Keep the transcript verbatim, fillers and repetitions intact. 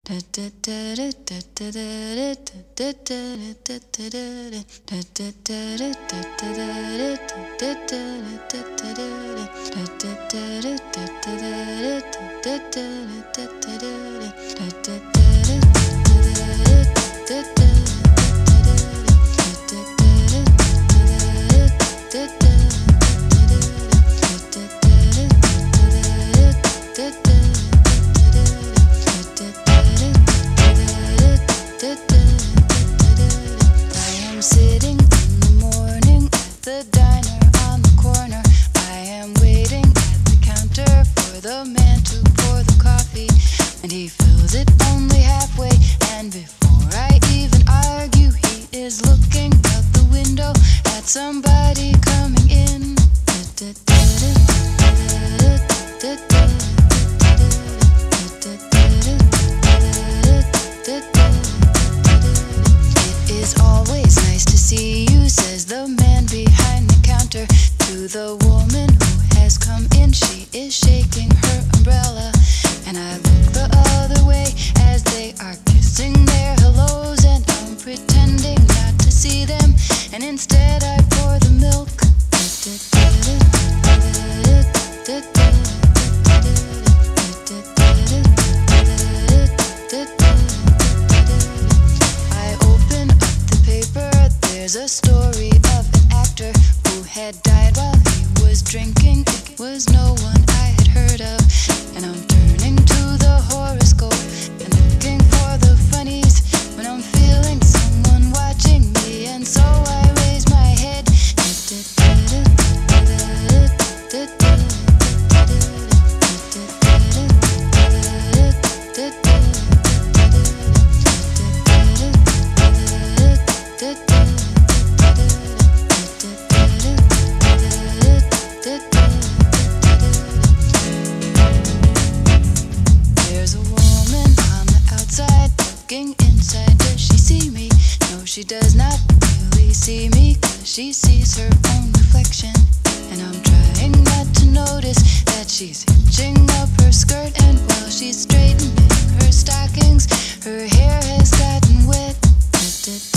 Sitting in the morning at the diner on the corner. I am waiting at the counter for the man to pour the coffee, and he fills it only halfway. And before I even argue, he is looking out the window at somebody coming in. It is always nice to see you, says the man behind the counter to the woman who has come in. She is shaking her umbrella, and I look the other way as they are kissing their hellos, and I'm pretending not to see them, and instead I pour the milk. There's a story of an actor who had died while he was drinking. It was no one I had heard of, and I'm turning to the horoscope and looking for the funnies when I'm feeling someone watching me, and so I raise my head. There's a woman on the outside looking inside. Does she see me? No, she does not really see me, 'cause she sees her own reflection. And I'm trying not to notice that she's hitching up her skirt, and while she's straightening her stockings, her hair has gotten wet.